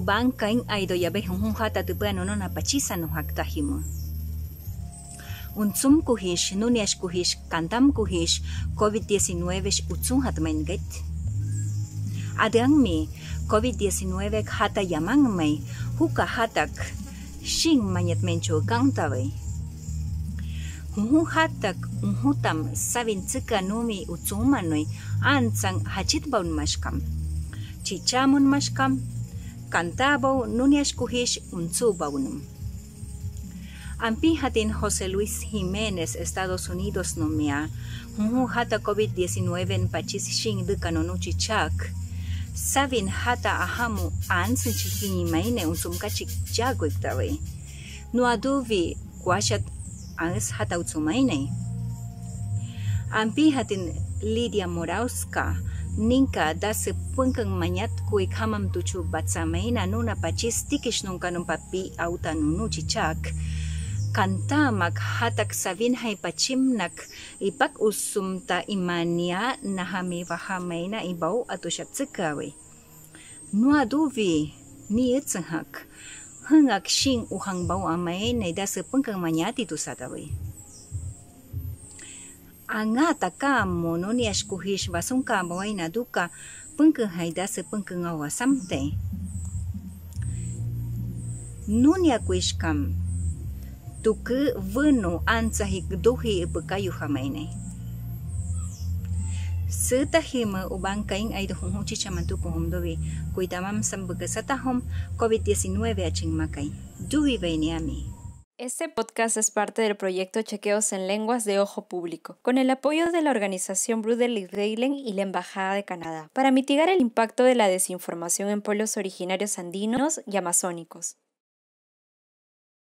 ubankain aido yabe hun hata tupano no na pachisa no haktajimo. Unsum kuhish, nuniash kuhish, kantam kuhish, Covid-19 utsum hatmainget. Adangmi Covid-19 hata yamangmay, huka hatak, shing manyat mencho kangtaway. Hun hatak unhutam sabin tsika numi utsumanoy ansang hachitbaun mashkam. Chichamon mashkam, kantabaw nuniash kuhish unsubaunum. Ampi hatin José Luis Jiménez, Estados Unidos nomia, hata COVID-19 pachis shing dukanonu chichak. Sabin hata ahamu ansin chihinimaine unsumkachik jaguiktawe. Nuaduvi kwashat ans hata utsumaine. Ampi hatin Lidia Morawska, ninka dase punkang manyat kuik hamam tuchu batsamaina nuna pachis tikish nunca papi auta nunu chichak. Kantamak hatak sabin hay pachimnak ipak usumta imania nahami vahamaina ibaw atushat tsikawe. Nuaduvi ni itsanghak hangak shing uhang baw amay na idasa pangkang manyati tu satawe. Angata ka mo no ni ashkuhish basong kabaway na duka pangkang haydasa pangkang awasamte. Nunya kwishkam tuku venu ansahik duhi ipakayu hamaine. Setahima ubangkain ay duhung chichamantu kuhumdovi kuitamam sambukasatahom COVID-19 aching makay. Duhi veiniami. Este podcast es parte del proyecto Chequeos en lenguas de ojo público, con el apoyo de la organización Broederlijk Delen y la embajada de Canadá, para mitigar el impacto de la desinformación en pueblos originarios andinos y amazónicos.